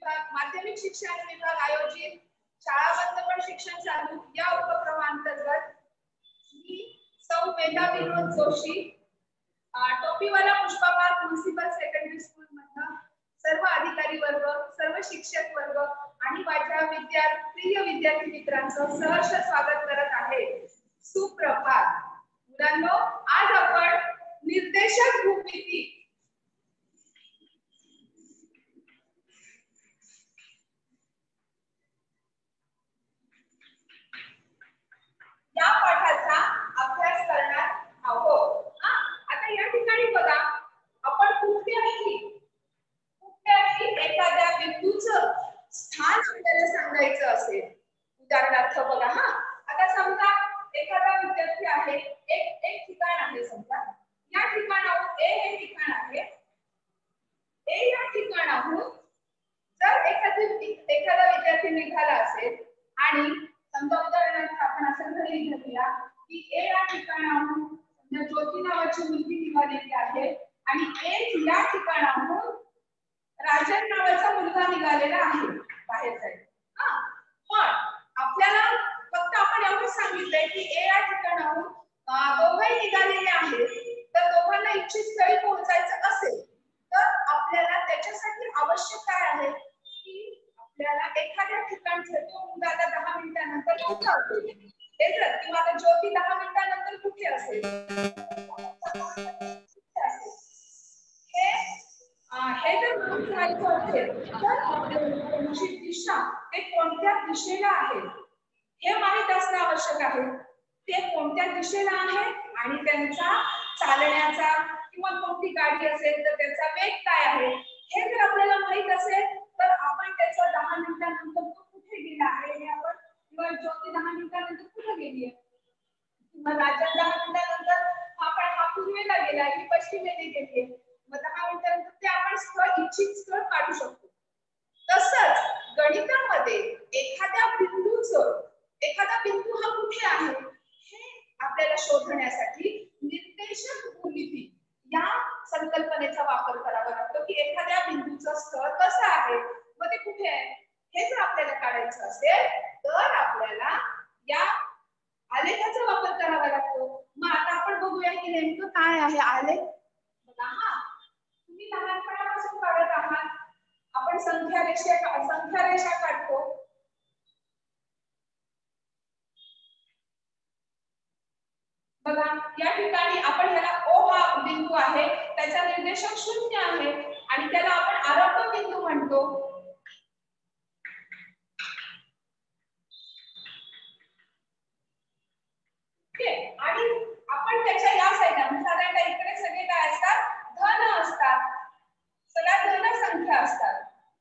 विभाग, माध्यमिक शिक्षण विभाग आयोजित शाळा बंद पण शिक्षण चालू या उपक्रमांतर्गत मी सौ Veda Vinod Joshi, Topiwala Pushpa park municipal secondary school मधनं सर्व अधिकारी वर्ग, सर्व शिक्षक वर्ग आणि माझ्या प्रिय विद्यार्थी मित्रांचं सहर्ष स्वागत करत आहे. सुप्रभात मुलांनो, आज आपण निर्देशक भूमिती या पाठाचा अभ्यास करणार आहोत. आता या ठिकाणी बघा, आपण कुठल्याही एखाद्या बिंदूचं स्थान आपल्याला सांगायचं असेल, उदाहरणार्थ बघा, आता समजा एखादा विद्यार्थी आहे, एक ठिकाण आहे, समजा या ठिकाणाहून ए हे ठिकाण आहे. ए या ठिकाणाहून जर एखादा विद्यार्थी निघाला असेल आणि समजा उदाहरणार्थ आपण असं गृहीत धरूया की ए या ठिकाणाहून समजा ज्योती नावाची मुलगी निघालेली आहे आणि ए या ठिकाणाहून राजन नावाचा मुलगा निघालेला आहे बाहेर जायला. पण आपल्याला फक्त आपण एवढं सांगितलंय की ए या ठिकाणाहून दोघंही निघालेले आहेत, तर दोघांना इच्छित स्थळी पोहोचायचं असेल तर आपल्याला त्याच्यासाठी आवश्यक काय आहे की आपल्याला एखाद्या ठिकाणचं तो मुलगा 10 मिनिटांनंतर पोहोचतो. हे जर किंवा आता ज्योती 10 मिनिटांनंतर कुठे असेल, हे जर पोहोचायचं असेल तर आपल्याला त्यांची दिशा ते कोणत्या दिशेला आहे हे माहित असणं आवश्यक आहे. ते कोणत्या दिशेला आहे आणि त्यांचा चालण्याचा किंवा कोणती गाडी असेल तर त्याचा वेग काय आहे हे जर आपल्याला माहित असेल तर आपण त्याचा 10 मिनिटांनंतर तो कुठे गेला आहे हे आपण, किंवा ज्योती 10 मिनिटांनंतर कुठे गेली आहे, किंवा राजन 10 मिनिटांनंतर आपण हा पूर्वेला गेला ही पश्चिमेला गेली आहे, मग 10 मिनिटांनंतर ते आपण स्थळ इच्छित स्थळ काढू शकतो. तसंच गणितामध्ये एखादा बिंदू हा कुठे आहे हे आपल्याला शोधण्यासाठी निर्देशक भूमिती या संकल्पनेचा वापर करावा लागतो की एखाद्या बिंदूचं स्थळ कसं आहे, मग ते कुठे आहे हे जर आपल्याला काढायचं असेल तर आपल्याला या आलेखाचा वापर करावा लागतो. मग आता आपण बघूया की नेमकं काय आहे आलेख. बघा, तुम्ही लहानपणापासून काढत आहात, आपण संख्या रेषा काढतो. बघा, या ठिकाणी आपण ह्याला ओ हा बिंदू आहे, त्याचा निर्देशक 0 आहे आणि त्याला आपण आरंभ बिंदू म्हणतो. आणि आपण त्याच्या या साईडला साधारणतः इकडे सगळे काय असतात, धन असतात, सगळ्या धन संख्या असतात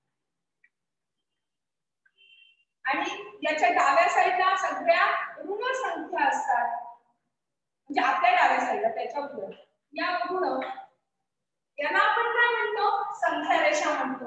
आणि याच्या डाव्या साईडला सगळ्या ऋण संख्या असतात. म्हणजे आपल्या डाव्या साईडला त्याच्या पुढे या ऋण, याला आपण काय म्हणतो, संख्या रेषा म्हणतो.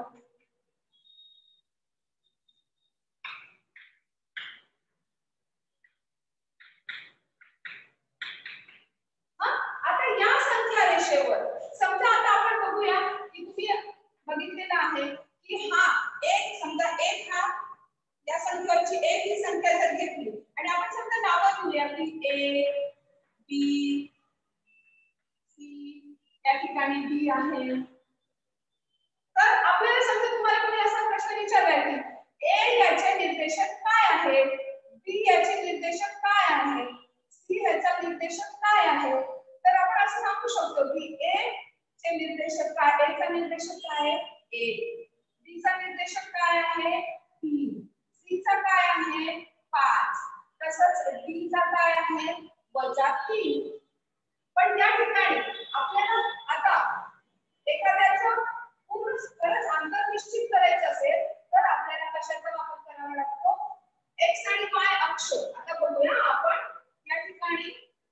आता या संख्या रेषेवर समजा आता आपण बघूया की तुम्ही बघितलेलं आहे की हा एक, समजा एक हा या संख्येची एक ही संख्या जर घेतली आणि आपण समजा नावं घेऊया की ए बी सी, या ठिकाणी बी आहे, तर आपल्याला समजा तुम्हाला कोणी असा प्रश्न विचारला की ए याचे निर्देशक काय आहे, बी याचे निर्देशक काय आहे, सी याचा निर्देशक काय आहे, तर आपण असं सांगू शकतो की ए चे निर्देशक काय, ए चा निर्देशक काय आहे ए, बी चा निर्देशक काय आहे 3, सी चा काय आहे 5, तसंच डी चा काय आहे -3. पण या ठिकाणी आपल्याला आता एखाद्याचं पूर्ण खरंच अंतर निश्चित करायचं असेल तर आपल्याला कशाचा वापर करावा लागतो, एक्स आणि वाय अक्ष. आता बघूया आपण या ठिकाणी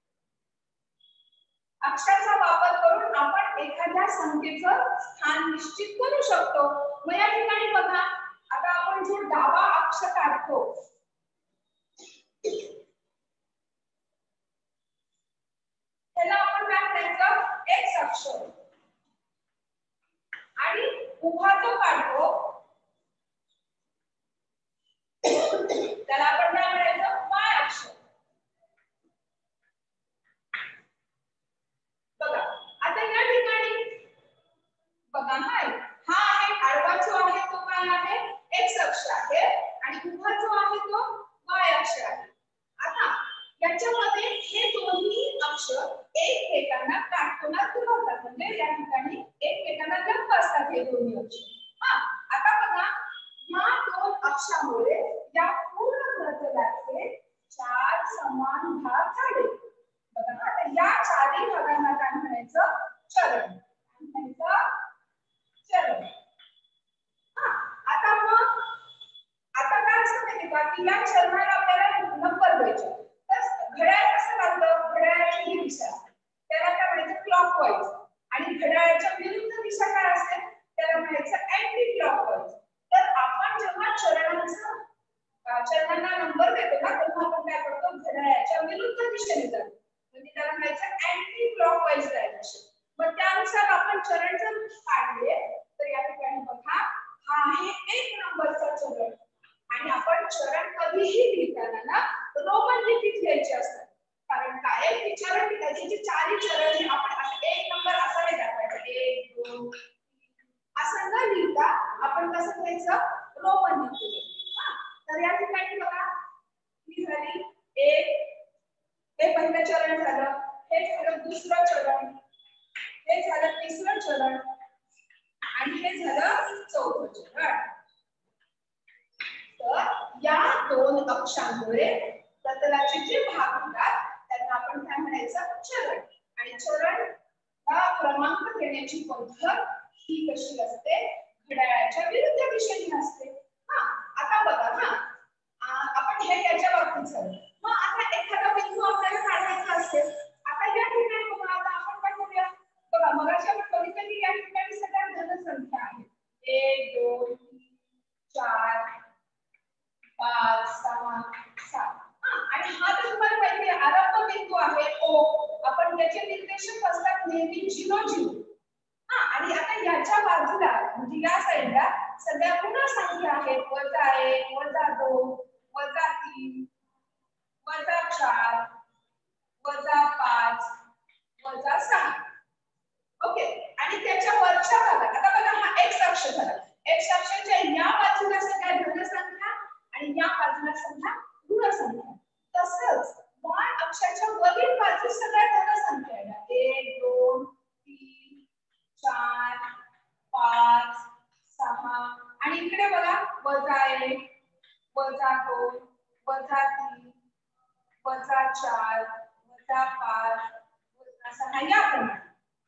अक्षाचा वापर करून आपण एखाद्या संख्येचं स्थान निश्चित करू शकतो. मग या ठिकाणी बघा, आता आपण जो डावा अक्ष काढतो त्याला आपण काय म्हणायचं, एक्स अक्ष, आणि उभा जो काढतो जो आहे तो काय आहे एक्स अक्ष आहे आणि उभा जो आहे तो वाय अक्ष आहे. आता याच्यामध्ये हे दोन्ही अक्ष एकमेकांना काटकोनात फिरवतात म्हणजे या ठिकाणी एकमेकांना लंब असतात हे दोन्ही अक्ष. हा आता बघा या दोन अक्षामुळे या पूर्ण वर्तुळाचे 4 समान भाग झाले. बघा ना आता या चारही भागांना काय म्हणायचं चरण म्हणायचं चरण. हा आता मग आता काय असतं माहिती का की या चरणाला आपल्याला नंबर द्यायचे. तर घड्याळ कसं लागतं घड्याळाची ही दिशा त्याला काय म्हणायचं क्लॉकवाईज आणि घड्याळाच्या विरुद्ध दिशा काय असते त्याला म्हणायचं अँटी क्लॉकवाईज. तर आपण जेव्हा चरणांना नंबर देतो ना तेव्हा आपण काय करतो घड्याळाच्या विरुद्ध दिशेने जातो म्हणजे त्याला म्हणायचं अँटी क्लॉकवाईज डायरेक्शन. मग त्यानुसार आपण चरण जर काढले तर या ठिकाणी बघा हा आहे 1 नंबरचा चरण आणि आपण चरण कधीही लिहिताना ना रोमन लिपीत लिहायचे असतात कारण काय की चरण त्याचे चारही चरण आपण असं 1 नंबर असा नाही दाखवायचा 1 2 असं न लिहिता आपण कसं लिहायचं रोमन लिपीत. तर या ठिकाणी बघा ही झाली एक हे पहिलं चरण झालं हे झालं दुसरं चरण हे झालं तिसरं चरण आणि हे झालं चौथं चरण. तर या दोन अक्षांमुळे प्रतलाचे जे भाग होतात त्यांना आपण काय म्हणायचं चरण. आणि चरण हा क्रमांक देण्याची पद्धत ही कशी असते घड्याळाच्या विरुद्ध दिशेने असते. हा आता बघा हा आपण हे याच्या बाबतीत झालं. मग आता एखादा बिंदू आपल्याला काढायचा असेल आता या ठिकाणी बघा आता आपण काय करूया बघा मगाशी आपण बघितलं की या ठिकाणी सगळ्या धन संख्या आहेत 1 2 3 4 5 6 7 आणि हा तर तुम्हाला माहिती आहे आरंभ बिंदू आहे ओ आपण त्याचे निर्देशक असतात नेहमी 0 0. आणि आता याच्या बाजूला म्हणजे या साइडला सगळ्या ऋण संख्या आहेत -1 -2 -3 -4 -5 -6. ओके आणि त्याच्या वरच्या भागात आता बघा हा एक्स अक्ष झाला. एक्स अक्षाच्या या बाजूला सगळ्या धन संख्या आणि या बाजूला सगळ्या ऋण संख्या. तसंच वाय अक्षाच्या वरील बाजू सगळ्या धन संख्या आहेत 1 2 3 4 5 6 आणि इकडे बघा -1 -2 -3 -4 -5 -6 या प्रमाणे.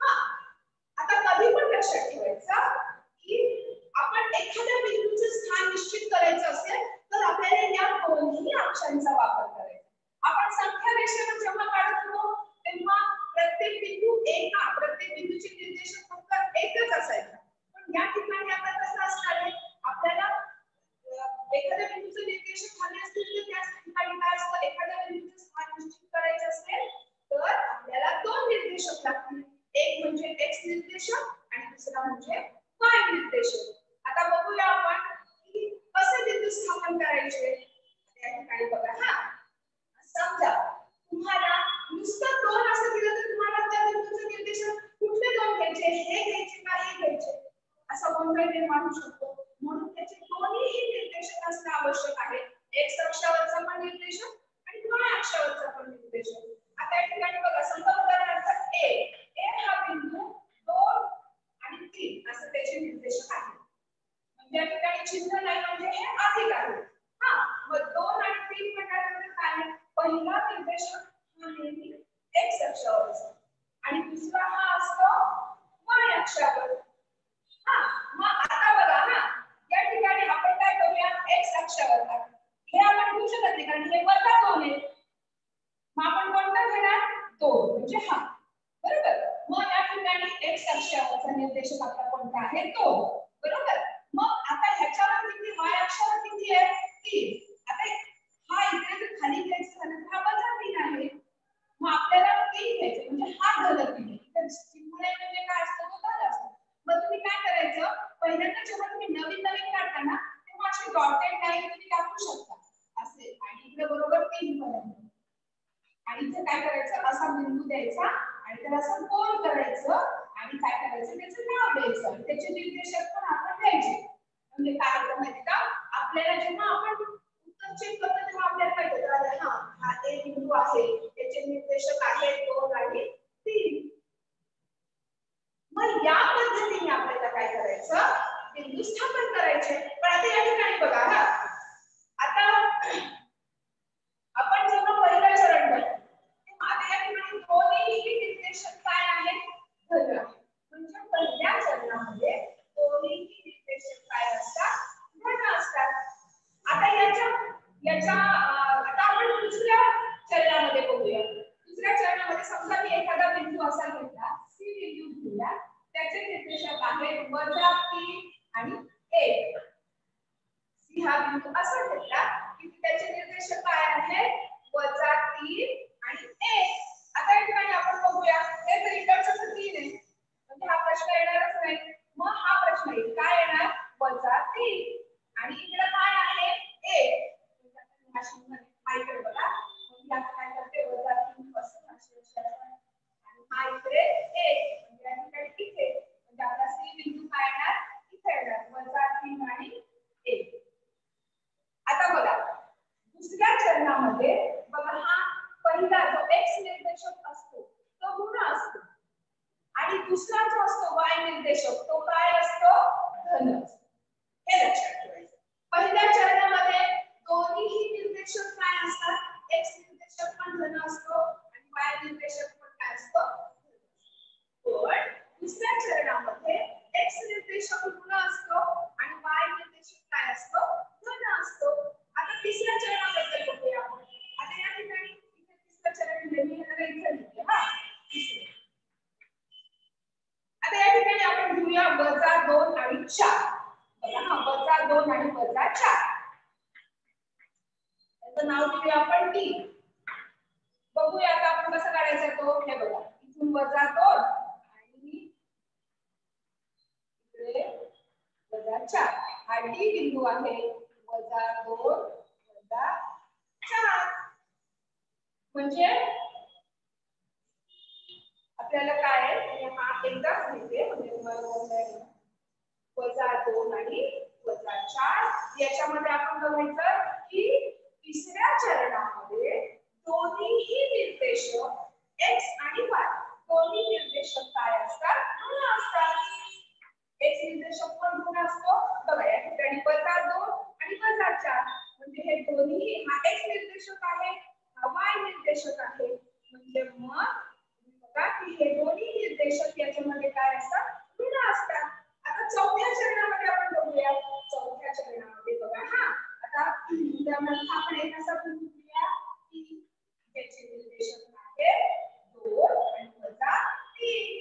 आता कधी पण लक्षात ठेवायचं की आपण एखाद्या बिंदूचे स्थान निश्चित करायचं असेल तर आपल्याला या दोन्ही अक्षांचा वापर करायचा. आपण संख्या रेषेवर जेव्हा काढत होतो तेव्हा प्रत्येक बिंदूचे निर्देशक फक्त एकच असायचं. पण या ठिकाणी आता कसं असणार आहे आपल्याला एखाद्या बिंदूचे निर्देशक झाले असतील तर त्या ठिकाणी काय असतं एखाद्या बिंदूचे स्थान निश्चित करायचं असेल तर आपल्याला दोन निर्देशक लागतील. एक म्हणजे एक्स निर्देशक आणि दुसरा म्हणजे वाय निर्देशक. आता बघूया आपण की कसे बिंदू स्थापन करायचे. या ठिकाणी बघा हा समजा तुम्हाला नुसतं 2 असं दिलं तर तुम्हाला त्या बिंदूचे निर्देशक कुठले 2 घ्यायचे हे घ्यायचे का हे घ्यायचे असा गोंधळ निर्माण होऊ शकतो. म्हणून त्याचे दोन्ही निर्देशक असणे आवश्यक आहे. एक्स अक्षावरचा पण निर्देशक आणि वाय अक्षावरचा पण निर्देशक. आता या ठिकाणी बघा समजा उदाहरणार्थ ए हा बिंदू 2 आणि 3 असं त्याचे निर्देशक आहे. म्हणजे या ठिकाणी चिन्ह नाही म्हणजे हे अधिक आहे. मग 2 आणि 3 म्हटल्यानंतर काय पहिला निर्देशक हा नेहमी एक्स अक्षावर असतो आणि दुसरा हा असतो वाय अक्षावर. मग आता बघा या ठिकाणी आपण काय करूया एक्स अक्षावर हे आपण घेऊ शकत नाही कारण हे -2 आहे. मग आपण कोणता घेणार 2 म्हणजे हा बरोबर. मग या ठिकाणी एक्स अक्षावरचा निर्देशक आपला कोणता आहे 2 बरोबर. मग आता ह्याच्यावर किती वाय अक्षावर किती आहे 3. आता हा इकडे जर खाली घ्यायचं झालं तर हा -3 आहे. मग आपल्याला 3 घ्यायचे म्हणजे हा धन 3 तर चिन्ह म्हणजे काय असतं तो धन असतो. मग तुम्ही काय करायचं पहिल्यांदा जेव्हा तुम्ही नवीन काढता ना तेव्हा अशी डॉटेड लाईन तुम्ही टाकू शकता असे आणि इकडे बरोबर 3 पर्यंत आणि इथे काय करायचं असा बिंदू द्यायचा आणि त्याला असं गोल करायचं आणि काय करायचं त्याचं नाव द्यायचं आणि त्याचे निर्देशक पण आपण द्यायचे. म्हणजे काय होतं माहिती का, आपल्याला जेव्हा आपण उत्तर चेक करतो तेव्हा आपल्याला काय होतं, हा हा एक बिंदू आहे, त्याचे निर्देशक आहेत 2 आणि 3. मग या पद्धतीने आपल्याला काय करायचं, बिंदू स्थापन करायचे. पण आता या ठिकाणी बघा हा, आता आपण जेव्हा पहिलं चरण करतो तेव्हा आता या ठिकाणी दोन्ही निर्देशक काय आहेत, धन आहे. म्हणजे पहिल्या चरणामध्ये दोन्ही निर्देशक काय असतात, धन असतात. आता आता आपण दुसऱ्या चरणामध्ये बघूया. दुसऱ्या चरणामध्ये समजा मी एखादा बिंदू असा घेतला, सी बिंदू घेतला, त्याचे निर्देशक आहेत -3 आणि 1. सी हा बिंदू असा घेतला की त्याचे निर्देशक काय आहेत, -3 आणि 1. आता या ठिकाणी आपण बघूया, हे तर इकडचं 3 आहे म्हणजे हा प्रश्न येणारच नाही. मग हा प्रश्न येईल काय येणार, -3 आणि इकडे काय आहे, 1. माहिती बघा, मग यात काय करते, -3 पासून असे आणि हा इकडे 1 म्हणजे या ठिकाणी इथे, म्हणजे आपला सी बिंदू काय येणार, इथे येणार -3 आणि 1. आता बघा दुसऱ्या चरणामध्ये बघा, हा पहिला जो x निर्देशक असतो तो ऋण असतो आणि दुसरा जो असतो y निर्देशक तो काय असतो, धन असतो. हे लक्षात ठेवायचं. पहिल्या चरणामध्ये दोन्ही निर्देशक काय असतात, x निर्देशक पण धन असतो आणि y निर्देशक पण काय असतो, पण दुसऱ्या चरणामध्ये x निर्देशक ऋण असतो आणि y निर्देशक काय असतो, धन असतो. आता तिसऱ्या चरणाबद्दल बघूया आपण. आता या ठिकाणी इथे तिसरं चरण इथे लिहिते हा तिसरे. आता या ठिकाणी आपण घेऊया -2 आणि 4. बघा हा -2 आणि -4. त्याचं नाव देऊया आपण टी. बघूया आता आपण कसं काढायचं तो. हे बघा इथून -2 आणि इकडे -4. हा डी बिंदू आहे, -2 -4. म्हणजे आपल्याला काय आहे, हा एकदाच लिहिते म्हणजे तुम्हाला -2 आणि -4. याच्यामध्ये आपण बघायचं की तिसऱ्या चरणामध्ये दोन्ही निर्देशक x आणि y दोन्ही निर्देशक काय असतात, ऋण असतात. x निर्देशक पण ऋण असतो. बघा या ठिकाणी -2 आणि -4 म्हणजे हे दोन्ही, हा x निर्देशक आहे, हा y निर्देशक आहे. म्हणजे मग बघा की हे दोन्ही निर्देशक याच्यामध्ये काय असतात, ऋण असतात. आता चौथ्या चरणामध्ये आपण बघूया. चौथ्या चरणामध्ये बघा हा, आता त्यामध्ये आपण एक असा बिंदू घेऊया की त्याचे निर्देशक आहे 2 आणि -3.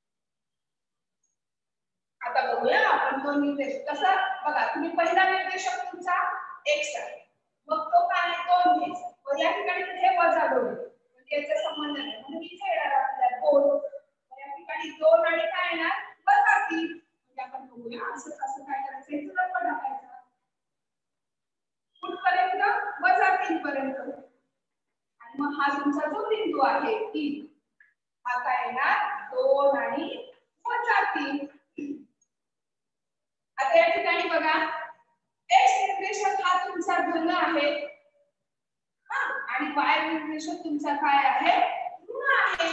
आता बघूया आपण तो निर्देशक कसा. बघा तुम्ही पहिला निर्देशक तुमचा x आहे, मग तो काय 2 घ्यायचा. मग या ठिकाणी हे -2 म्हणजे याचा संबंध नाही, म्हणून इथे येणार आपल्याला 2. या ठिकाणी 2 आणि काय येणार -3. म्हणजे आपण बघूया असं काय करायचं, इथून आपण टाकायचं कुठपर्यंत, -3 पर्यंत. आणि मग हा तुमचा जो बिंदू आहे 3, हा काय येणार 2 आणि -3. आता या ठिकाणी बघा x निर्देशक हा तुमचा धन आहे आणि y निर्देशक तुमचा काय आहे, ऋण आहे.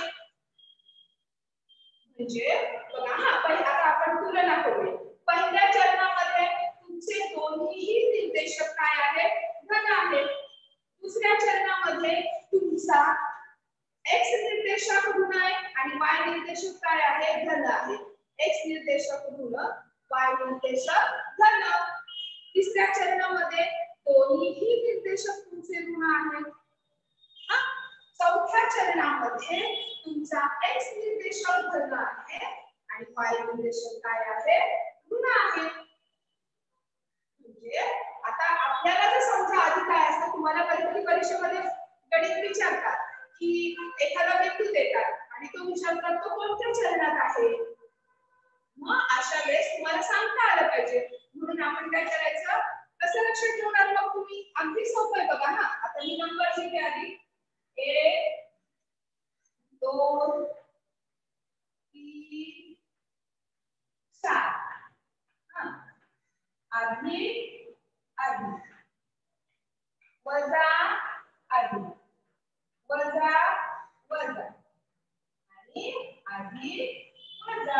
म्हणजे बघा हा आता आपण तुलना करूया. पहिल्या चरणामध्ये तुमचे दोन्ही निर्देशक काय आहेत, धन आहेत. दुसऱ्या चरणामध्ये तुमचा x निर्देशक ऋण आहे आणि y निर्देशक काय आहे, धन आहे. x निर्देशक ऋण, y निर्देशक धन. तिसऱ्या चरणामध्ये दोन्ही निर्देशक तुमचे ऋण आहेत. चौथ्या चरणामध्ये तुमचा x निर्देशक धन आहे आणि y निर्देशक काय आहे, ऋण आहे. म्हणजे आता आपल्याला जर समजा आधी काय असतं, तुम्हाला कधीतरी परीक्षेमध्ये गणित विचारतात की एखादा बिंदू देतात आणि तो विचारतात तो कोणत्या चरणात आहे. मग अशा वेळेस तुम्हाला सांगता आलं पाहिजे. म्हणून आपण काय करायचं, कसं लक्षात ठेवणार मग तुम्ही, अगदी सोपं आहे बघा. हा आता मी नंबर लिहिते आधी 1 2 3 4. अधिक अधिक वजा अधिक वजा वजा आणि अधिक वजा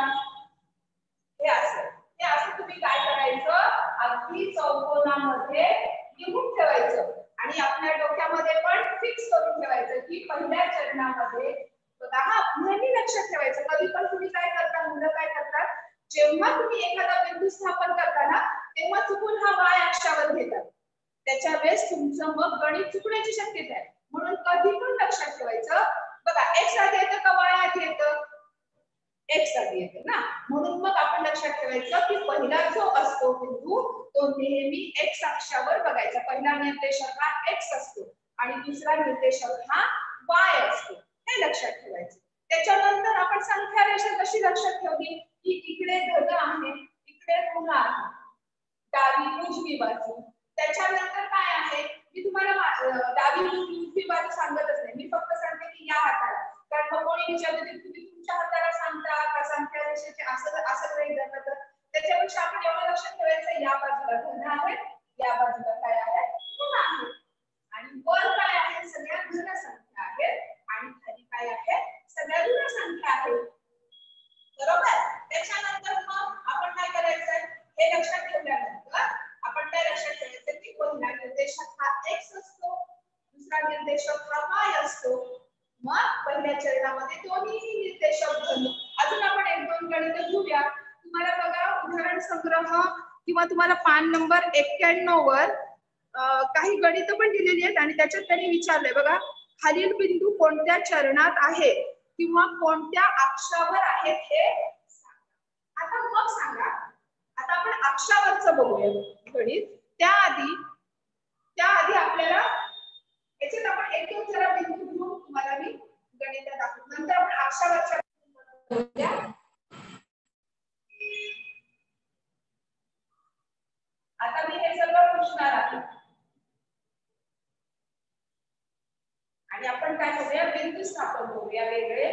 हे असं तुम्ही काय करायचं अगदी चौकोनामध्ये लिहून ठेवायचं आणि आपल्या डोक्यामध्ये पण फिक्स करून ठेवायचं की पहिल्या चरणामध्ये बघा हा नेहमी लक्षात ठेवायचं कधी पण तुम्ही काय करता मुलं काय करतात जेव्हा तुम्ही एखादा बिंदू स्थापन करता ना तेव्हा चुकून हा वाय अक्षावर घेतात त्याच्या वेळेस तुमचं मग गणित चुकण्याची शक्यता आहे म्हणून कधी पण लक्षात ठेवायचं बघा एक्स आधी येतं का वाय आधी येतं एक्स आधी येतं ना म्हणून मग आपण लक्षात ठेवायचं की पहिला जो असतो बिंदू तो नेहमी एक्स अक्षावर बघायचा पहिला निर्देशक हा एक्स असतो आणि दुसरा निर्देशक हा वाय असतो हे लक्षात ठेवायचं त्याच्यानंतर आपण संख्या रेषा कशी लक्षात ठेवली की इकडे धन आहे इकडे ऋण आहे डावी उजवी बाजू त्याच्यानंतर काय आहे मी तुम्हाला डावी उजवी बाजू सांगतच नाही मी फक्त सांगते की या हाताला कारण मग कोणी विचारलं की तुम्ही तुमच्या हाताला सांगता का संख्या रेषेचे असं काही धरलं तर त्याच्यापेक्षा आपण एवढं लक्षात ठेवायचं या बाजूला धन आहे या बाजूला काय आहे ऋण आहे आणि वर काय आहे सगळ्या धन संख्या आहेत आणि खाली काय आहे सगळ्या ऋण संख्या आहेत बरोबर त्याच्यानंतर मग आपण काय करायचं हे लक्षात ठेवल्यानंतर आपण काय लक्षात ठेवायचं की पहिला निर्देशक हा x असतो दुसरा निर्देशक हा y असतो मग पहिल्या चरणामध्ये दोन्ही निर्देशक धन अजून आपण एक दोन गणित घेऊया तुम्हाला बघा उदाहरण संग्रह किंवा तुम्हाला पान नंबर 91 वर काही गणित पण दिलेली आहेत आणि त्याच्यात त्यांनी विचारलंय बघा खालील बिंदू कोणत्या चरणात आहे किंवा कोणत्या अक्षावर आहेत हे सांगा आता मग सांगा आता आपण अक्षावरचं बघूया गणित त्याआधी आपल्याला याच्यात आपण एक दोन जरा बिंदू घेऊन तुम्हाला मी गणित दाखवतो नंतर आपण अक्षावरच्या बघूया आता मी हे सगळं पुसणार आहे आणि आपण काय करूया बिंदू स्थापन करूया वेगळे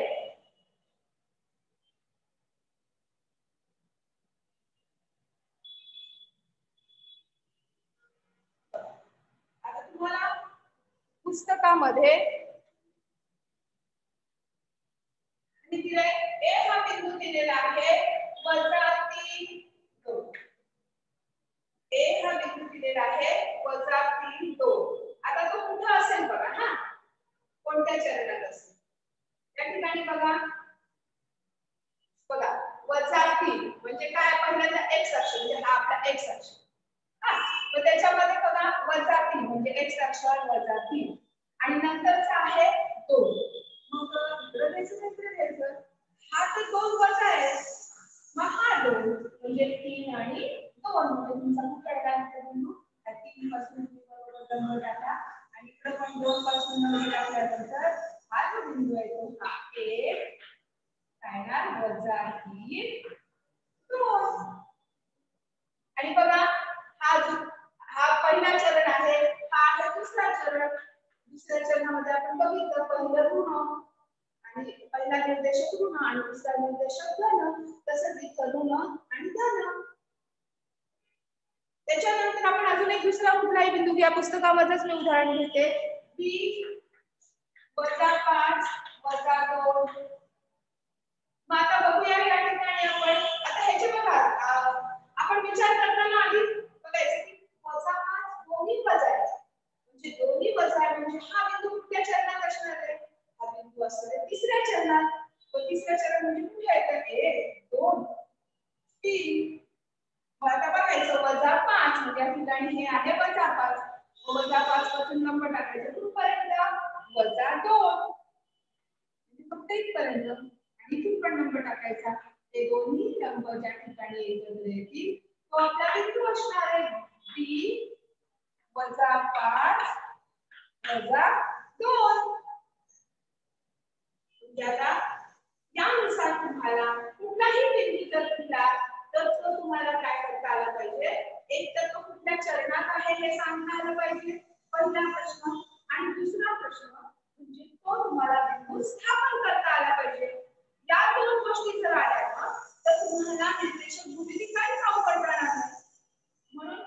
आता तुम्हाला पुस्तकामध्ये ए हा बिंदू दिलेला आहे -3 2 ए हा बिंदू दिलेला आहे -3 2 आता तो कुठे असेल बघा हा कोणत्या चरणात असेल त्या ठिकाणी बघा -3 म्हणजे काय पहिल्यांदा x अक्ष म्हणजे हा आपला x अक्ष हा मग त्याच्यामध्ये बघा -3 म्हणजे x अक्षावर -3 आणि नंतरचा आहे 2 मग इकडे द्यायचं हा तर 2 वजा आहे मग हा 2 म्हणजे 3 आणि 2 म्हणजे तुमचा कुठला आहे बिंदू 3 पासून बरोबर नंबर टाका आणि इकडे पण 2 पासून नंबर टाकल्यानंतर हा जो बिंदू आहे तो हा 1 काय ना -3 2 आणि बघा हा पहिला चरण आहे हा आहे दुसरा चरण दुसऱ्या चरणामध्ये आपण बघितलं पहिलं ऋण आणि पहिला निर्देशक ऋण आणि दुसरा निर्देशक धन तसंच इथं ऋण आणि धन त्याच्यानंतर आपण अजून एक दुसरा कुठलाही बिंदू घ्या पुस्तकामध्येच मी उदाहरण घेते b -5 -2 मग आता बघूया या ठिकाणी आपण आता ह्याचे बघा आपण विचार करताना आधी बघायचं की -5 दोन्ही वजा आहे म्हणजे दोन्ही वजा आहे म्हणजे हा बिंदू कुठल्या चरणात असणार आहे हा बिंदू असणार आहे तिसऱ्या चरणात तो तिसऱ्या चरण म्हणजे कुठे येतं 1 2 3 मग आता बघायचं -5 म्हणजे या ठिकाणी हे आहे -5 -5 पासून नंबर टाकायचा कुठपर्यंत -2 म्हणजे फक्त इथपर्यंत आणि इथून पण नंबर टाकायचा ते दोन्ही नंबर ज्या ठिकाणी एकत्र येतील तो आपला बिंदू असणार आहे b -5 -2 याला यानुसार तुम्हाला कुठलाही बिंदू जर दिला तर तो तुम्हाला काय करता आला पाहिजे एक तर तो कुठल्या चरणात आहे हे सांगता आलं पाहिजे पहिला प्रश्न आणि दुसरा प्रश्न म्हणजे तो तुम्हाला बिंदू स्थापन करता आला पाहिजे या दोन गोष्टी जर आल्या ना तर तुम्हाला निर्देशक भूमिती काहीच अवघड राहणार नाही म्हणून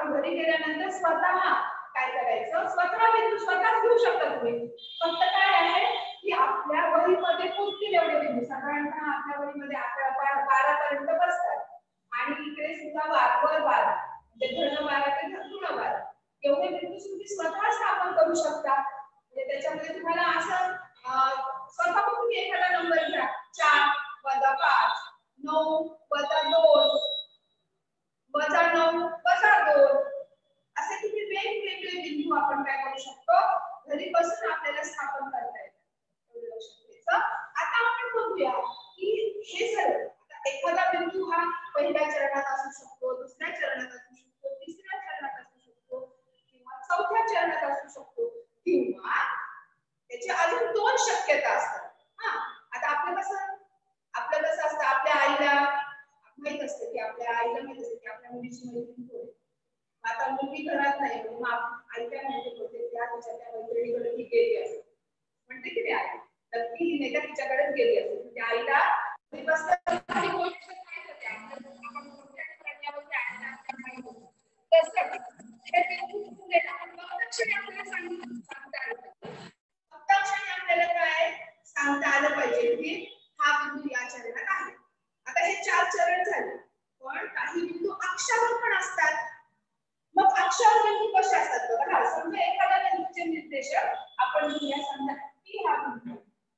आपण घरी गेल्यानंतर स्वतः काय करायचं, स्वतः बिंदू स्वतःच घेऊ शकता तुम्ही. फक्त काय आहे की आपल्या वहीमध्ये पुरतील एवढे बिंदू, साधारणतः आपल्या वहीमध्ये 11 पर्यंत बसतात आणि इकडे सुद्धा वर 12 म्हणजे धन 12 ते ऋण 12 एवढे बिंदू तुम्ही स्वतः स्थापन करू शकता. म्हणजे त्याच्यामध्ये तुम्हाला असं स्वतः तुम्ही एखादा नंबर घ्या, 4 वजा 5 9 वजा 2 वजा 9 वजा 2 असे तुम्ही वेगवेगळे बिंदू आपण काय करू शकतो, घरी बसून आपल्याला स्थापन करता येतात. आता आपण बघूया की हे सर्व एखादा बिंदू हा पहिल्या चरणात असू शकतो, दुसऱ्या चरणात असू शकतो, तिसऱ्या चरणात असू शकतो किंवा चौथ्या चरणात असू शकतो किंवा त्याची अजून 2 शक्यता असतात. आता आपलं कसं असतं, आपल्या आईला माहित असते की आपल्या मुलीची मैत्रीण कोण आहे. आता मुलगी घरात नाही मग आई काय म्हणते त्या मैत्रिणीकडे ती गेली असेल म्हणते की आई तर ती नाही का तिच्याकडेच गेली असेल. म्हणजे आईला आपल्याला काय सांगता आलं पाहिजे की हा बिंदू या चरणात आहे. आता हे 4 चरण झाले, पण काही बिंदू अक्षावर पण असतात. मग अक्षावर बिंदू कसे असतात बघा. समजा एखाद्या बिंदूचे निर्देशक आपण घेऊया, समजा पी हा बिंदू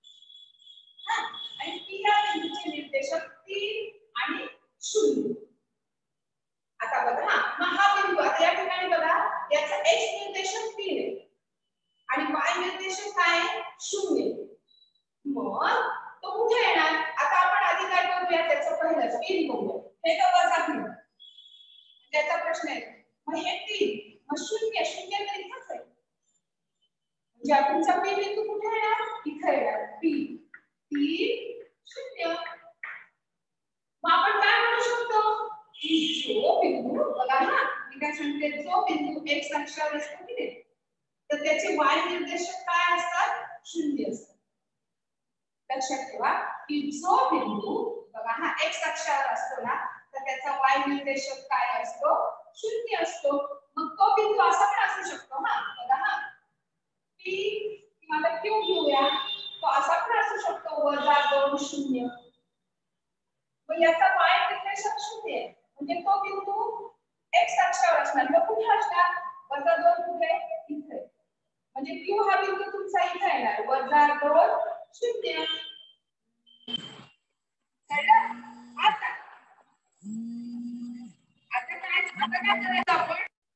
आणि पी या बिंदूचे निर्देशक 3 आणि 0. आता बघा मग हा बिंदू आता या ठिकाणी बघा याचा x निर्देशक 3 आहे आणि y निर्देशक काय आहे 0. मग तो कुठे येणार. आता आपण आधी काय करूया, त्याचं पहिलं 3 बघूया. हे तर वजा 3 त्याचा प्रश्न आहे. मग हे 3 मग 0 तर इथेच आहे. म्हणजे तुमचा p बिंदू कुठे येणार, इथे येणार. p 3 0. मग आपण काय म्हणू शकतो की जो बिंदू बघा मी काय सांगते, जो बिंदू x अक्षावर असतो की नाही तर त्याचे y निर्देशक काय असतात 0 असतात. लक्षात ठेवा की जो बिंदू बघा x अक्षावर असतो ना तर त्याचा y निर्देशक काय असतो 0 असतो. मग तो बिंदू असा पण असू शकतो बघा p किंवा q घेऊया, तो असा पण असू शकतो -2 0. मग याचा y निर्देशक 0 आहे म्हणजे तो बिंदू x अक्षावर असणार. मग कुठे असणार -2 कुठे इथे. म्हणजे q हा बिंदू तुमचा इथे येणार -2 0. आता काय करायचं आपण,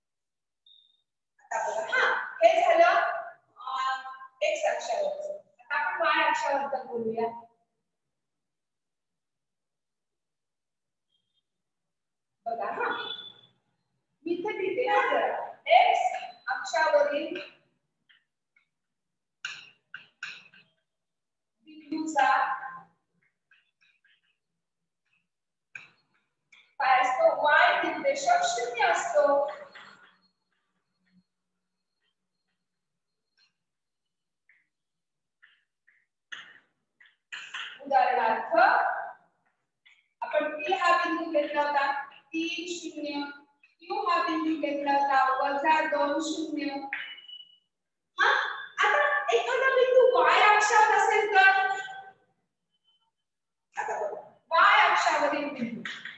आता बघा हे झालं x अक्षावर. आता आपण y अक्षावर बोलूया. बघा मी इथे लिहिते x अक्षावरील बिंदूचा काय असतो y निर्देशक 0 असतो. उदाहरणार्थ आपण p हा बिंदू घेतला होता 3 0, q हा बिंदू घेतला होता -2 0. आता एखादा बिंदू y अक्षावर असेल तर आता बघा y अक्षावरील बिंदू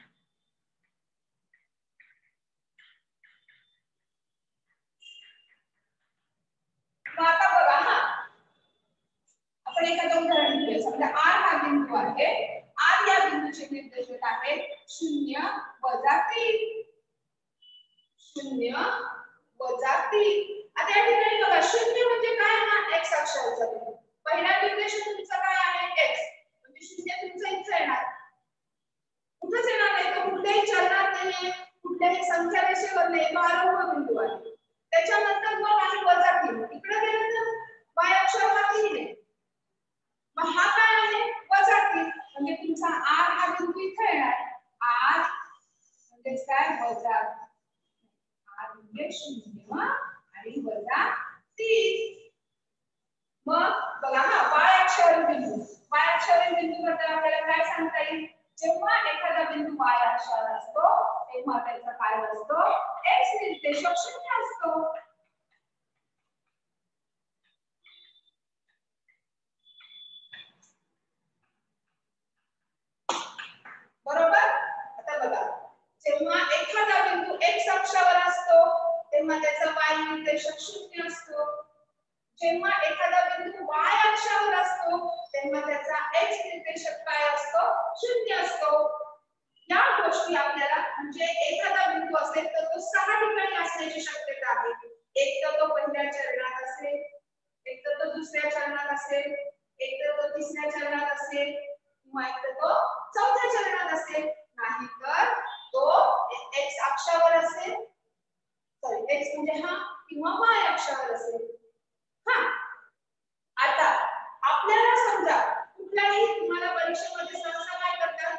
आता बघा आपण एखादं उदाहरण घेऊया. समजा r हा बिंदू आहे, r या बिंदूचे निर्देशक आहेत 0 3 0 3. आता या ठिकाणी बघा 0 म्हणजे काय x अक्षावरचा बिंदू. पहिला निर्देशक तुमचा काय आहे x म्हणजे 0 तुमचा इथे येणार. कुठेच येणार नाही तो कुठल्याही चरणात नाही, कुठल्याही संख्या रेषेवर नाही, आरंभ बिंदू आहे. त्याच्यानंतर मग आहे -3. इकडे गेलं तर y अक्षावर 3 आहे. मग हा काय आहे -3 म्हणजे तुमचा r हा बिंदू इथे येणार. r म्हणजे काय r म्हणजे 0 आणि -3. मग बघा y अक्षावरील बिंदू. y अक्षावरील बिंदू बद्दल आपल्याला काय सांगता येईल, जेव्हा एखादा बिंदू y अक्षावर असतो तेव्हा त्याचा काय असतो x निर्देशक निर्देशक 0 असतो. बरोबर. आता बघा, जेव्हा एखादा बिंदू x अक्षावर असतो तेव्हा त्याचा y निर्देशक 0 असतो. जेव्हा एखादा बिंदू y अक्षावर असतो तेव्हा त्याचा x निर्देशक काय असतो? 0 असतो. या गोष्टी आपल्याला म्हणजे एखादा बिंदू असेल तर तो 6 ठिकाणी असण्याची शक्यता आहे. एक तर तो पहिल्या चरणात असेल, एक तर तो दुसऱ्या चरणात असेल, एक तर तो तिसऱ्या चरणात असेल, किंवा एक तर तो चौथ्या चरणात असेल, नाही तर तो x अक्षावर असेल, सॉरी x म्हणजे हा, किंवा y अक्षावर असेल. हा, आता आपल्याला समजा कुठल्याही तुम्हाला परीक्षेमध्ये सहसा काय करतात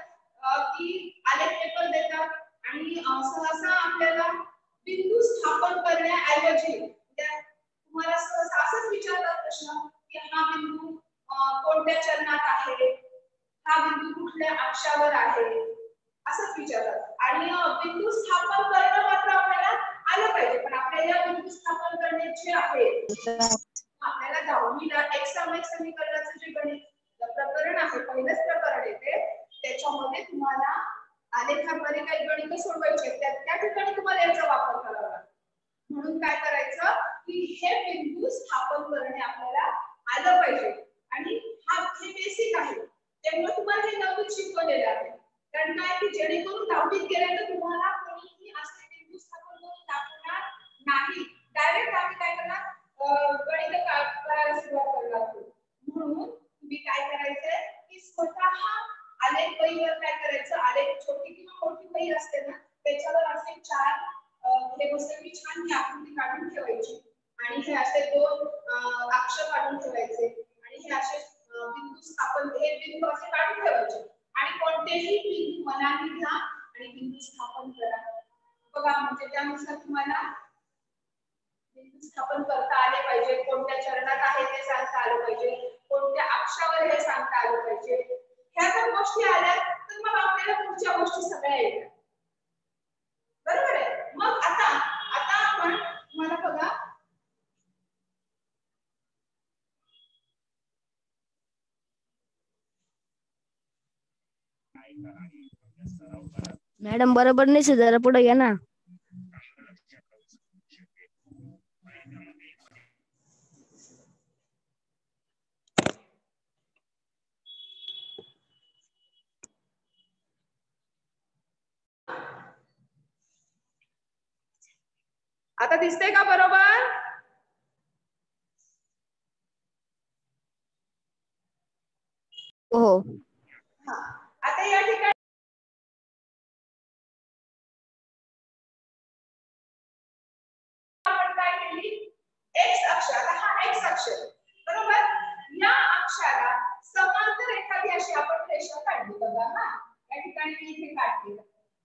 की आलेख पेपर देतात आणि सहसा आपल्याला बिंदू स्थापन करण्याऐवजी तुम्हाला सहसा असंच विचारतात प्रश्न की हा बिंदू कोणत्या चरणात आहे, हा बिंदू कुठल्या अक्षावर आहे, असंच विचारतात. आणि बिंदू स्थापन करणं मात्र आपल्याला आलं पाहिजे. पण आपल्याला बिंदू स्थापन करण्याचे आहे आपल्याला 10वीला x समीकरणाचं जे गणित प्रकरण आहे, पहिलंच प्रकरण येते, त्याच्यामध्ये तुम्हाला आलेखाद्वारे काही गणित सोडवायचे, त्या ठिकाणी तुम्हाला याचा वापर करावा लागतो. म्हणून काय करायचं की हे बिंदू स्थापन करणे आपल्याला आलं पाहिजे. आणि हे बेसिक आहे, त्यामुळे तुम्हाला हे 9वीत शिकवलेलं आहे. कारण काय की जेणेकरून 10वीत गेल्यानंतर तुम्हाला कोणीही असे बिंदू स्थापन करून दाखवणार नाही. डायरेक्ट आम्ही काय करणार गणित करायला सुरुवात करणार. म्हणून तुम्ही काय करायचंय की स्वतः आलेख वहीवर काय करायचं, आलेख छोटी किंवा मोठी वही असते ना त्याच्यावर असे 4 हे गोष्टी छान ही आकृती काढून ठेवायची आणि हे असे 2 अक्ष काढून ठेवायचे आणि हे असे बिंदू स्थापन हे बिंदू असे काढून ठेवायचे आणि कोणतेही बिंदू मनाने घ्या आणि बिंदू स्थापन करा. बघा म्हणजे त्यानुसार तुम्हाला बिंदू स्थापन करता आले पाहिजे, कोणत्या चरणात आहे ते सांगता आलं पाहिजे, कोणत्या अक्षावर हे सांगता आलं पाहिजे. ह्या जर गोष्टी आल्या तर मग आपल्याला पुढच्या गोष्टी सगळ्या येतात. बरोबर आहे. मग आता आपण मला बघा मॅडम बरोबर नाही, जरा पुढे घ्या ना. आता दिसतंय का बरोबर? हो. आता या ठिकाणी आपण काय केली, x अक्ष, आता हा x अक्ष बरोबर, या अक्षाला समांतर एखादी अशी आपण रेषा काढली. बघा हा या ठिकाणी मी इथे काढली.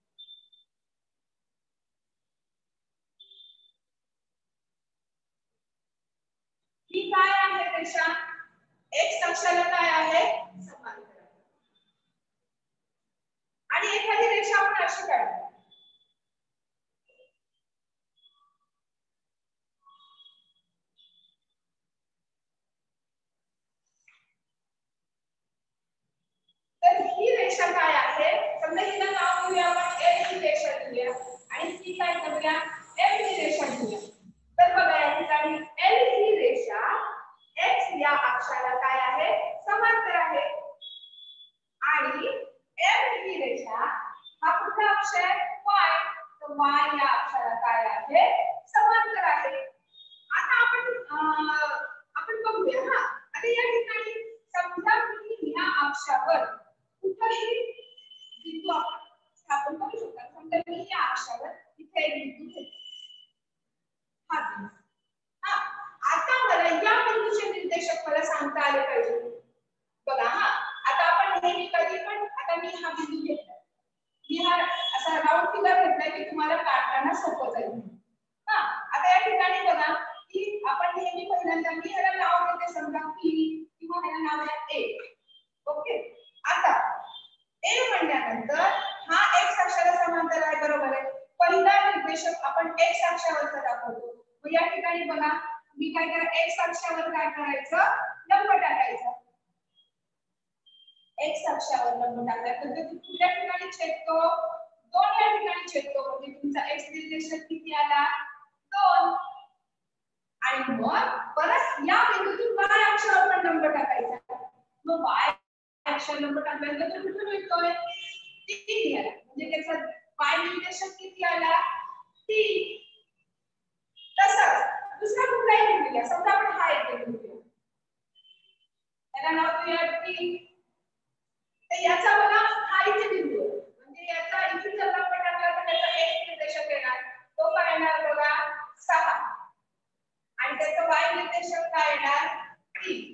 ही काय आहे रेषा, x अक्षाला काय आहे समांतर, आणि एखादी रेषा आपण अशी काढली. तर ही रेषा काय आहे, समजा हिला नाव देऊया आपण L ही रेषा देऊया आणि ही काय करूया M ही रेषा देऊया. तर बघा या ठिकाणी L ही रेषा x या अक्षाला काय आहे समांतर आहे आणि M ही रेषा हा कुठला अक्ष आहे y, तर y या अक्षाला काय आहे समांतर आहे. आता आपण बघूया हा. आता या ठिकाणी समजा मी या अक्षावर कुठेही बिंदू आपण स्थापन करू शकता. समजा मी या अक्षावर इथे एक बिंदू घेतला, हा बिंदू. हा, आता मला या बिंदूचे निर्देशक मला सांगता आले पाहिजे. बघा हा, आता आपण नेहमी कधी पण, आता मी हा बिंदू घेतला, मी हा असा राऊंड फिगर घेतला की तुम्हाला काढताना सोपं जाईल. हा, आता या ठिकाणी बघा की आपण नेहमी पहिल्यांदा मी ह्याला नाव देते समजा P किंवा ह्याला नाव द्या A. ओके, आता A म्हणल्यानंतर हा x अक्षाला समांतर आहे, बरोबर आहे. पहिला निर्देशक आपण x अक्षावर दाखवतो. मग या ठिकाणी बघा मी काय करा x अक्षावर काय करायचं लंब टाकायचं. x अक्षावर लंब टाकल्यानंतर तो कुठल्या ठिकाणी छेदतो 2 या ठिकाणी छेदतो. म्हणजे तुमचा x निर्देशक किती आला 2. आणि मग परत या बिंदूतून y अक्षावर पण लंब टाकायचा. मग y अक्षावर लंब टाकल्यानंतर तो कुठे मिळतोय 3 आला. म्हणजे त्याचा y निर्देशक किती आला 3. तसंच दुसरा कुठलाही बिंदू घ्या. समजा आपण हा एक बिंदू घेऊ त्याला नाव देऊया 3. तर याचा बघा हा इथे बिंदू आहे. म्हणजे याचा इथे जर लंब टाकला तर त्याचा x निर्देशक येणार. तो काय येणार बघा 6 आणि त्याचा y निर्देशक काय येणार 3.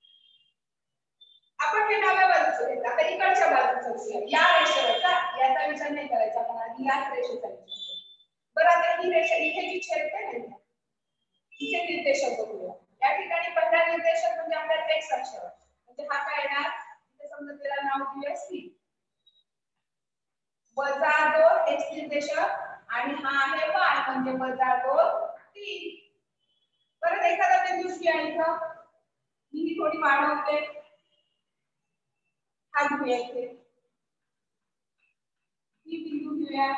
आपण हे डाव्या बाजूचं घेतलं. आता इकडच्या बाजूचं घेऊया. या रेषेवरचा याचा विचार नाही करायचा आपण आधी याच रेषेचा विचार करू. बरं आता ही रेषा इथे जी छेदते ना इथे निर्देशक बघूया. या ठिकाणी पहिला निर्देशक म्हणजे आपल्याला x अक्षावर म्हणजे हा काय येणार इथे समजा त्याला नाव देऊया c -2 x निर्देशक आणि हा आहे y म्हणजे -2 3. परत एखादा बिंदू घ्या इथं मी थोडी वाढवते. हा घेऊया इथे ही बिंदू घेऊया.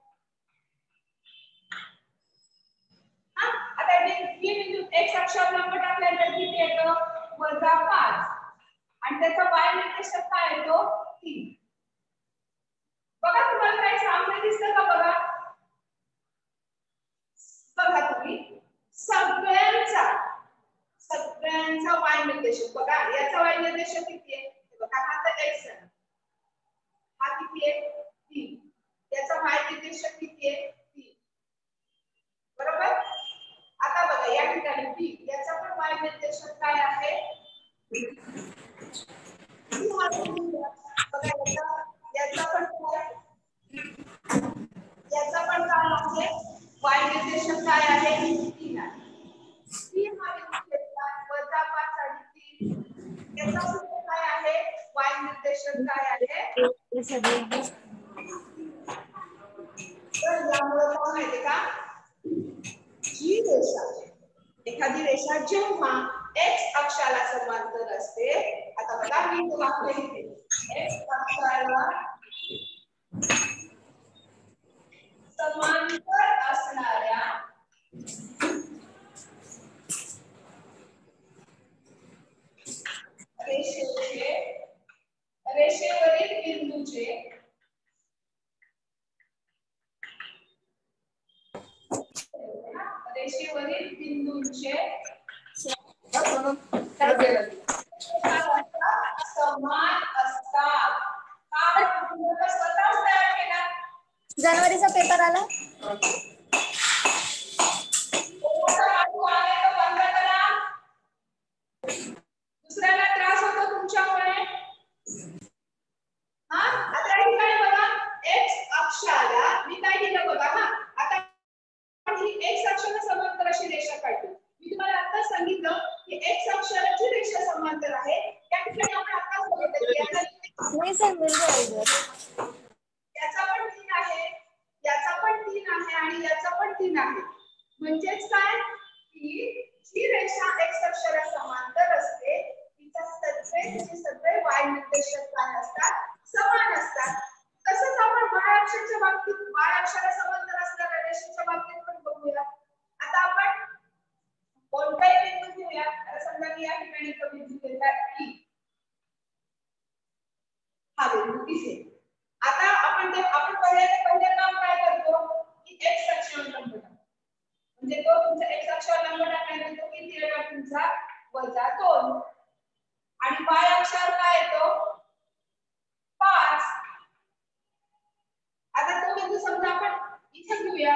आता हे बिंदू x अक्षावर लंब टाकल्यानंतर किती येतो -5 आणि त्याचा y निर्देशक काय येतो 3. बघा तुम्हाला काय सामने दिसतं का बघा तुम्ही सगळ्यांचा y निर्देशक बघा याचा y निर्देशक किती आहे बघा हा तर x आहे. हा किती आहे 3. याचा y निर्देशक किती आहे 3. बरोबर. आता बघा या ठिकाणी b याचा पण y निर्देशक काय आहे बघा याचा पण काय आहे y निर्देशक काय आहे 3 आहे. 3 हा बिंदू घेतला -5 आणि 3 याचा सुद्धा काय आहे y निर्देशक काय आहे. तर यामुळे काय माहिती का जी रेषा एखादी रेषा जेव्हा x अक्षाला समांतर असते. आता बघा मी तुम्हाला लिहिते x अक्षाला समांतर असणाऱ्या रेषेवरील बिंदूचे समान असतात. हा आपण स्वतःच तयार केला. जानेवारीचा पेपर आला दुसऱ्याला त्रास होतो तुमच्यामुळे. हा आता या ठिकाणी बघा x अक्षाला मी काय केलं बघा. हा आता ही x अक्षाला समांतर अशी रेषा काढली. मी तुम्हाला आता सांगितलं की x अक्षाला जी रेषा समांतर आहे त्या ठिकाणी आपण आताच बघितलं की याचा नहीं सर मिल जाएगा. याचा पण 3 आहे याचा पण 3 आहे आणि याचा पण 3 आहे. म्हणजेच काय की जी रेषा x अक्षाला समांतर असते तिच्या सगळे y निर्देशक काय असतात समान असतात. तसंच आपण y अक्षाच्या बाबतीत y अक्षाला समांतर असणाऱ्या रेषेच्या बाबतीत पण बघूया. आता आपण कोणताही बिंदू घेऊया. समजा मी या ठिकाणी एक बिंदू घेतला e हा बिंदू इथे. आता आपण पहिलं काम काय करतो की x अक्षावर लंब टाकतो. म्हणजे तो तुमचा x अक्षावर लंब टाकल्यानंतर किती येणार तुमचा -2 आणि y अक्षावर काय येतो 5. आता तो बिंदू समजा आपण इथे घेऊया.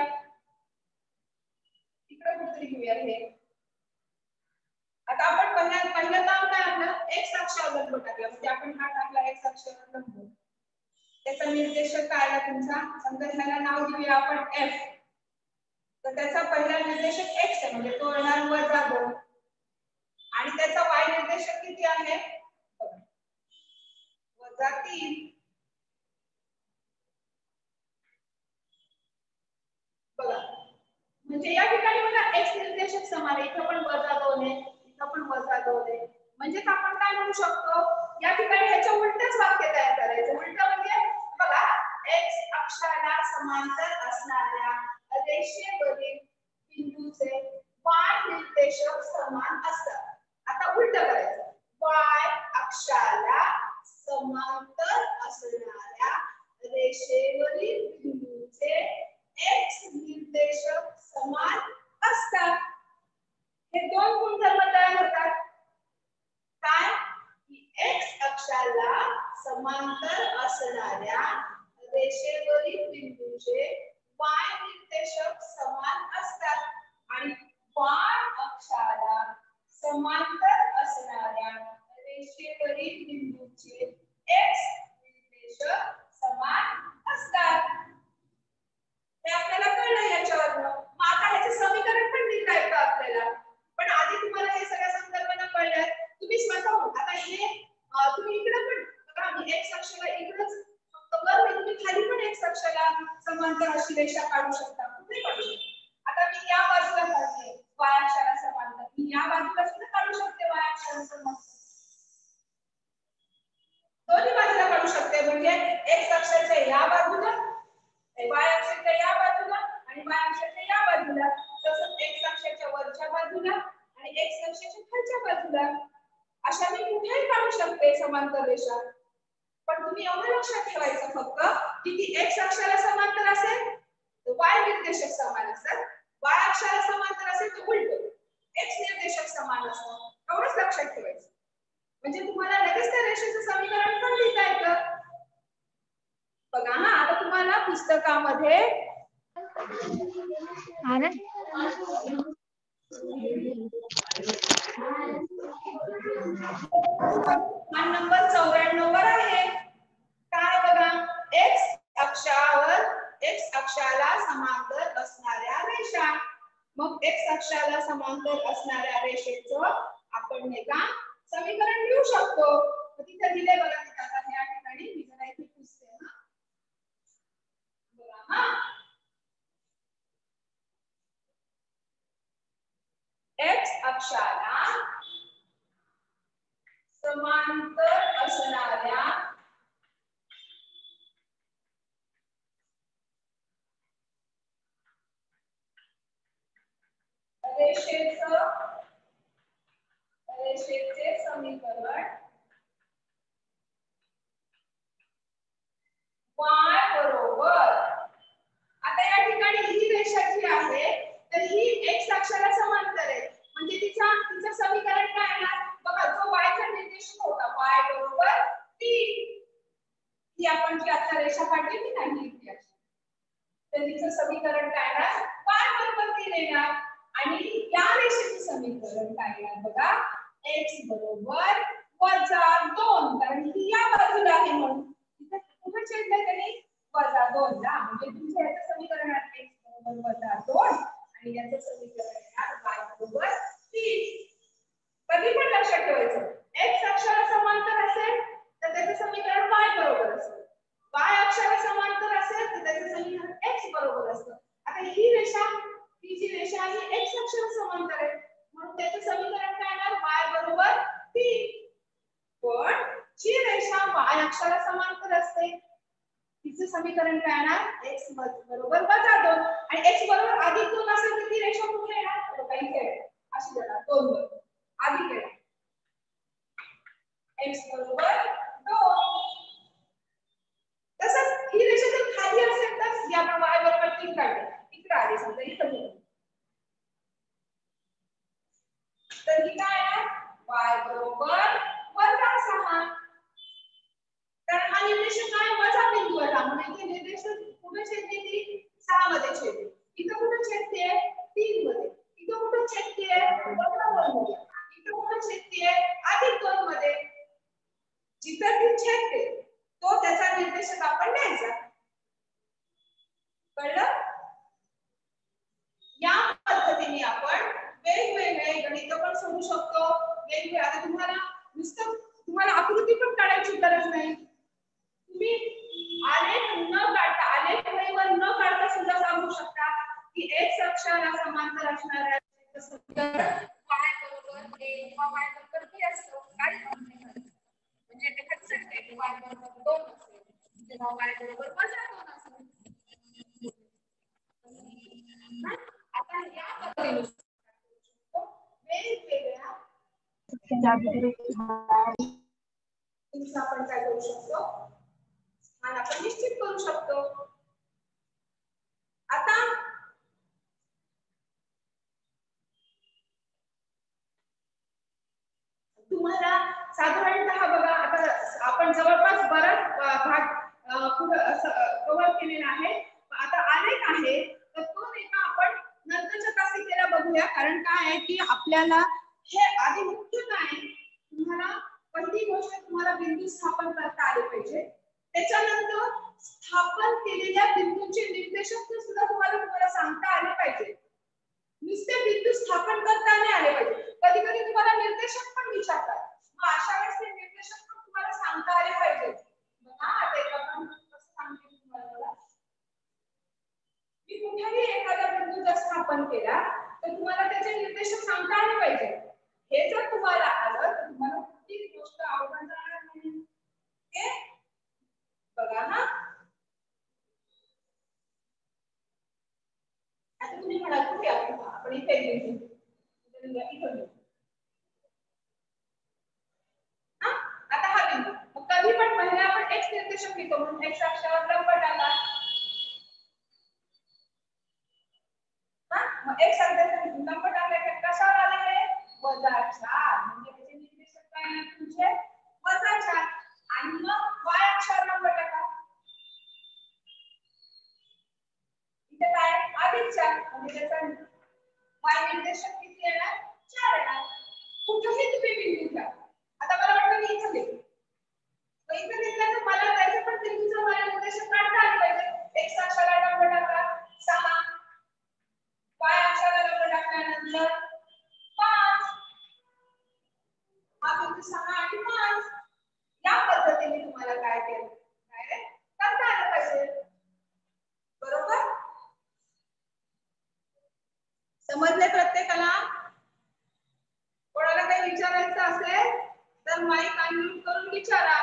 इकडे कुठेतरी घेऊया हे. आता आपण पहिलं काम काय आपलं x अक्षावर लंब टाकला. म्हणजे आपण हा टाकला x अक्षावर लंब. त्याचा निर्देशक काय आला तुमचा समजा ह्याला नाव देऊया आपण f. तर त्याचा पहिला निर्देशक x आहे म्हणजे तो येणार -2 आणि त्याचा y निर्देशक किती आहे -3. बघा म्हणजे या ठिकाणी मला x निर्देशक समान आहे, इथं पण -2 आहे, इथं पण -2 आहे. म्हणजे आपण काय म्हणू शकतो, या ठिकाणी ह्याच्या उलटच वाक्य तयार करायचं. उलट म्हणजे बघा x अक्षाला समांतर असणाऱ्या रेषेवरील बिंदूचे y निर्देशक समान असतात. आता उलट करायचं, y अक्षाला समांतर असणाऱ्या रेषेवरील बिंदूचे x निर्देशक समान असतात. हे दोन गुणधर्म तयार होतात. काय की x अक्षाला समांतर असणाऱ्या रेषेवरील बिंदूचे y निर्देशक समान असतात आणि y अक्षाला समांतर असणाऱ्या रेषेवरील बिंदूचे x निर्देशक समान असतात. हे आपल्याला कळलं याच्यावरून. मग आता ह्याचे समीकरण पण लिहिता येतं आपल्याला. पण आधी तुम्हाला हे सगळ्या संकल्पना कळल्यात. तुम्ही स्वतःहून आता हे तुम्ही इकडे पण बघा मी x अक्षाला इकडेच फक्त वर नाही, तुम्ही खाली पण x अक्षाला समांतर अशी रेषा काढू शकता. कुठे काढू शकता. आता मी या बाजूला काढते y अक्षाला समांतर, मी या बाजूला सुद्धा काढू शकते y अक्षाला समांतर. दोन्ही बाजूला काढू शकते. म्हणजे x अक्षाच्या या बाजूला, y अक्षाच्या या बाजूला आणि y अक्षाच्या या बाजूला, तसंच x अक्षाच्या वरच्या बाजूला आणि x अक्षाच्या खालच्या बाजूला, अशा मी कुठेही काढू शकते समांतर रेषा. पण तुम्ही एवढं लक्षात ठेवायचं फक्त की ती x अक्षाला समांतर असेल तर y निर्देशक समान असतात, y अक्षाला समांतर असेल तर उलट x निर्देशक समान असतात. एवढंच लक्षात ठेवायचं. म्हणजे तुम्हाला लगेच त्या रेषेचं समीकरण पण लिहिता येतं. बघा हा आता तुम्हाला पुस्तकामध्ये नंबर 94 वर आहे. काय बघा x अक्षाला समांतर असणाऱ्या रेषा. मग x अक्षाला समांतर असणाऱ्या रेषेचं आपण नाही का समीकरण लिहू शकतो. तिथे दिले बघा तिथे या ठिकाणी मी जरा इथे पुसते ना. बघा हा x अक्षाला समांतर असणाऱ्या रेषेचे समीकरण y बरोबर. आता या ठिकाणी ही रेषा जी आहे तर ही x अक्षाला समांतर आहे. म्हणजे तिचं समीकरण काय आहे बघा, जो y चा निर्देशक होता y बरोबर 3, ही आपण जी आता रेषा काढली ती नाही ती अशी. तर तिचं समीकरण काय आहे y बरोबर 3 येणार आणि या रेषेचे समीकरण काय आहे बघा x बरोबर -2, कारण ही या बाजूला आहे म्हणून इथे कुठे छेदले त्यांनी -2 ला. म्हणजे तुमच्या याचं समीकरण आहे x बरोबर -2 आणि याचं समीकरण आहे y बरोबर 3. कधी पण लक्षात ठेवायचं x अक्षाला समांतर असेल तर त्याचं समीकरण y बरोबर असेल, y अक्षाला समांतर असेल तर त्याचं समीकरण x बरोबर असतं. आता ही रेषा ही जी रेषा आहे x अक्षाला समांतर आहे म्हणून त्याचं समीकरण काय येणार y बरोबर 3. पण जी रेषा y अक्षाला समांतर असते तिचं समीकरण काय येणार x बरोबर -2 आणि x बरोबर +2 असेल तर ती रेषा कुठे येणार बघा इथे अशी येणार 2 बरोबर अधिक येणार x बरोबर 2. तसंच ही रेषा जर खाली असेल तर ही आपण y बरोबर 3 काढली इकडे आली समजा इथं तर ही काय आहे y बरोबर -6. तर हा निर्देशक काय वजा बिंदू आला म्हणून इथे निर्देशक कुठे छेदते ती 6 मध्ये छेदते. इथं कुठे छेदते अक्षाला समांतर असणाऱ्या समीकरण y बरोबर a किंवा y बरोबर b असतं. काय म्हणजे एखादी संख्या y बरोबर 2 असेल किंवा y बरोबर -2 असेल. आता या पद्धतीने वेगवेगळ्या आपण काय करू शकतो, स्थान आपण निश्चित करू शकतो. आता तुम्हाला साधारणतः बघा, आता आपण जवळपास बराच भाग कव्हर केलेला आहे. आता आलेख आहे तर तो एका आपण नंतरच्या तासिकेला बघूया. कारण काय आहे की आपल्याला हे आधी मुख्य काय, तुम्हाला पहिली गोष्ट तुम्हाला बिंदू स्थापन करता आले पाहिजे. त्याच्यानंतर स्थापन केलेल्या बिंदूंचे निर्देशक सुद्धा तुम्हाला सांगता आले पाहिजे. नुसते बिंदू स्थापन करता नाही आले पाहिजे. कधी कधी तुम्हाला निर्देशक पण विचारतात, मग अशा वेळेस ते निर्देशक पण तुम्हाला सांगता आले पाहिजे. बघा आता एक आपण कसं सांगते तुम्हाला, मी कुठेही एखादा बिंदू जर स्थापन केला तर तुम्हाला त्याचे निर्देशक सांगता आले पाहिजे. हे जर तुम्हाला आलं तर तुम्हाला कुठलीच गोष्ट अवघड जाणार नाही. ओके, बघा हा. आता तुम्ही म्हणाल कुठे आपण इथे घेऊ, आता हा बिंदू, मग कधी पण पहिले आपण x निर्देशक लिहितो म्हणून x अक्षरावर लंब टाका. मग x अक्षरावर लंब टाकल्यावर कशावर आले हे -4, म्हणजे त्याचे निर्देशक काय आहेत तुमचे -4. आणि मग y अक्षरावर लंब टाका, इथे काय +4, म्हणजे त्याचा y निर्देशक किती येणार 4 येणार. कुठेही तुम्ही बिंदू घ्या. आता मला वाटतं मी इथे घेतो, इथे घेतला तर मला त्याचे पण बिंदूचा मला निर्देशक काढता आले पाहिजे. x अक्षराला लंब टाका 6, y अक्षराला लंब टाकल्यानंतर 5, हा बिंदू 6 आणि 5. या पद्धतीने तुम्हाला काय केलं काय करता आलं पाहिजे. बरोबर, समजले प्रत्येकाला? कोणाला काही विचारायचं असेल तर माईक अनम्यूट करून विचारा.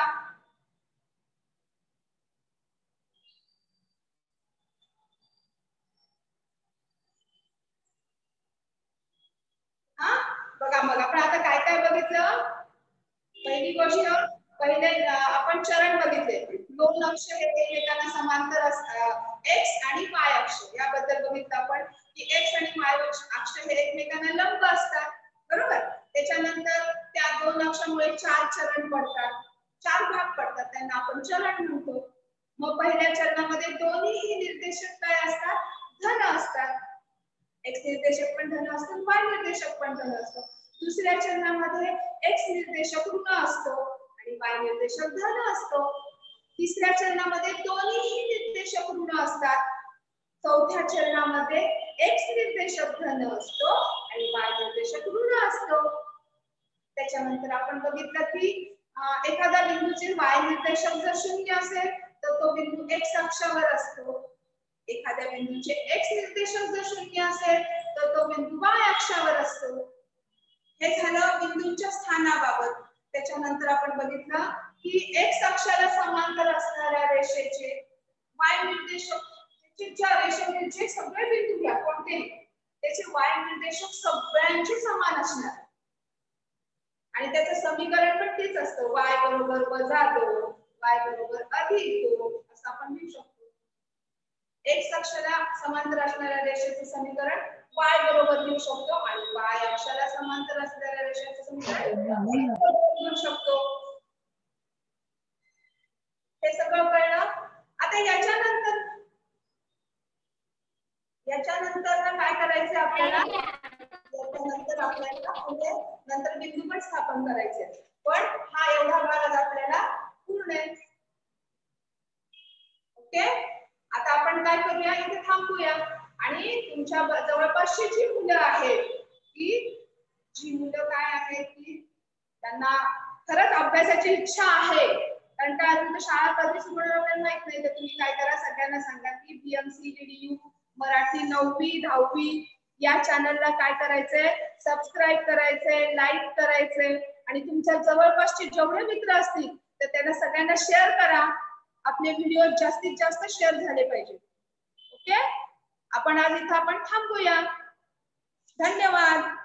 बघा मग आपण आता काय काय बघितलं. पहिली गोष्ट, पहिले आपण चरण बघितले. दोन अक्ष हे एकमेकांना समांतर असतात, x आणि y अक्ष याबद्दल बघितलं आपण की x आणि y अक्ष हे एकमेकांना लंब असतात. बरोबर, त्याच्यानंतर त्या दोन अक्षामुळे 4 चरण पडतात, 4 भाग पडतात, त्यांना आपण चरण म्हणतो. मग पहिल्या चरणामध्ये दोन्ही निर्देशक काय असतात धन असतात. x निर्देशक पण धन असतो, y निर्देशक पण धन असतो. दुसऱ्या चरणामध्ये x निर्देशक ऋण असतो आणि y निर्देशक धन असतो. तिसऱ्या चरणामध्ये दोन्ही निर्देशक ऋण असतात. चौथ्या चरणामध्ये x निर्देशक धन असतो आणि y निर्देशक ऋण असतो. त्याच्यानंतर आपण बघितलं की एखादा बिंदूचे y निर्देशक जर 0 असेल तर तो बिंदू x अक्षावर असतो. एखाद्या बिंदूचे x निर्देशक जर 0 असेल तर तो बिंदू y अक्षावर असतो. हे झालं बिंदूंच्या स्थानाबाबत. त्याच्यानंतर आपण बघितलं की x अक्षाला समांतर असणाऱ्या रेषेचे y निर्देशक, ज्या रेषेचे सगळे बिंदू घ्या कोणते त्याचे y निर्देशक सगळ्यांचे समान असणार आणि त्याचं समीकरण पण तेच असतं, y बरोबर -2 y बरोबर +2 असं आपण लिहू शकतो. x अक्षाला समांतर असणाऱ्या रेषेचे समीकरण y बरोबर लिहू शकतो आणि y अक्षाला समांतर असणाऱ्या रेषेचे समीकरण लिहू शकतो. हे सगळं कळलं. आता याच्यानंतर काय करायचं आपल्याला, याच्यानंतर आपल्याला म्हणजे नंतर बिंदू पण स्थापन करायचे, पण हा एवढा भाग आज आपल्याला पूर्ण आहे. ओके, आता आपण काय करूया, इथे थांबूया आणि तुमच्या जवळपासची जी मुलं आहेत की जी मुलं काय आहेत की त्यांना खरंच अभ्यासाची इच्छा आहे, कारण काय अजून शाळा कधी सुरू होणार माहित नाही, तर तुम्ही काय करा, सगळ्यांना सांगा की BMC DDU मराठी 9वी 10वी या चॅनलला काय करायचंय, सबस्क्राईब करायचंय, लाईक करायचंय आणि तुमच्या जवळपासचे जेवढे मित्र असतील तर त्यांना सगळ्यांना शेअर करा. आपले व्हिडिओ जास्तीत जास्त शेअर झाले पाहिजे. ओके, आपण आज इथं थांबूया. धन्यवाद.